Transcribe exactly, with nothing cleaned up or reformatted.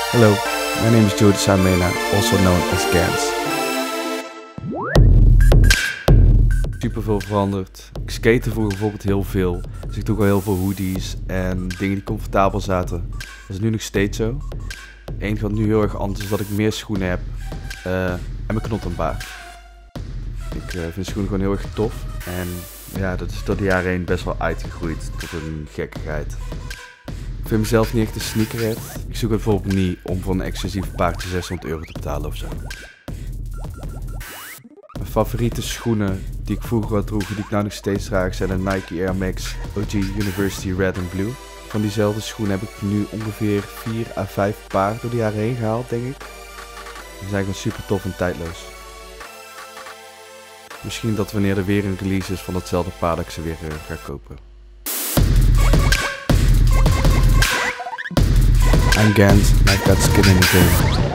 Hello, my name is Joe Samena, also known as Gans. Super veel veranderd. Ik skate vroeger bijvoorbeeld heel veel, dus ik doe al heel veel hoodies en dingen die comfortabel zaten. Dat is nu nog steeds zo. Het enige wat nu heel erg anders is dat ik meer schoenen heb uh, en mijn knot en baard. Ik uh, vind schoenen gewoon heel erg tof en ja, dat is door de jaren heen best wel uitgegroeid tot een gekkigheid. Ik vind mezelf niet echt een sneakerhead. Ik zoek het bijvoorbeeld niet om voor een exclusief paardje zeshonderd euro te betalen ofzo. Mijn favoriete schoenen die ik vroeger had droeg, die ik nou nog steeds draag, zijn de Nike Air Max O G University Red and Blue. Van diezelfde schoenen heb ik nu ongeveer vier à vijf paar door de jaren heen gehaald, denk ik. Die zijn gewoon super tof en tijdloos. Misschien dat wanneer er weer een release is van hetzelfde paar dat ik ze weer uh, ga kopen. I'm Gans and I've got skin in the game.